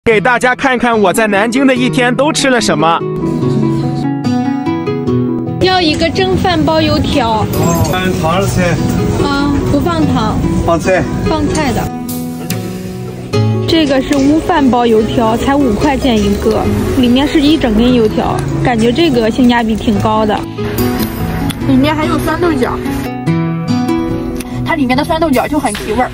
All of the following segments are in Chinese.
给大家看看我在南京的一天都吃了什么。 要一个蒸饭包油条。 放糖的菜。 啊，不放糖。 放菜。 放菜的。这个是乌饭包油条，才5块钱一个，里面是一整根油条，感觉这个性价比挺高的。里面还有酸豆角，它里面的酸豆角就很提味儿。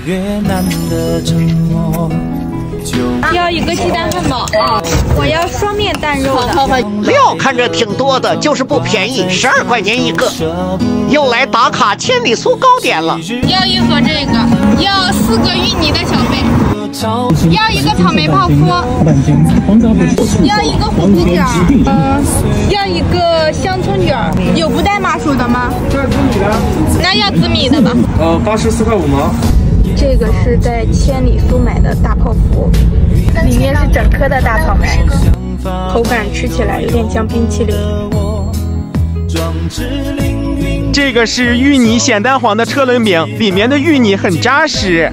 要一个鸡蛋汉堡，我要双面蛋肉的。 料看着挺多的，就是不便宜，12块钱一个。又来打卡千里酥糕点了。 要一盒这个，要4个芋泥的小贝，要一个草莓泡芙，要一个虎皮卷，要一个香葱卷。有不带麻薯的吗？ 这紫米的。 那要紫米的吧。 84块5毛。 这个是在千里酥买的大泡芙，里面是整颗的大草莓，口感吃起来有点像冰淇淋。 这个是芋泥咸蛋黄的车轮饼，里面的芋泥很扎实，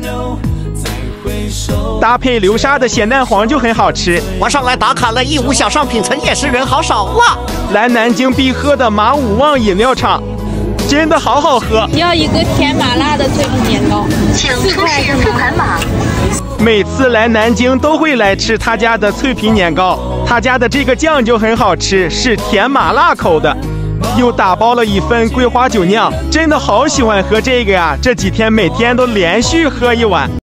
搭配流沙的咸蛋黄就很好吃。 我上来打卡了义乌小商品城，也是人好少哇！ 来南京必喝的马五旺饮料厂。真的好好喝！ 要一个甜麻辣的脆皮年糕， 请出示付款码。 每次来南京都会来吃他家的脆皮年糕，他家的这个酱就很好吃，是甜麻辣口的，又打包了1份桂花酒酿，真的好喜欢喝这个呀！这几天每天都连续喝1碗。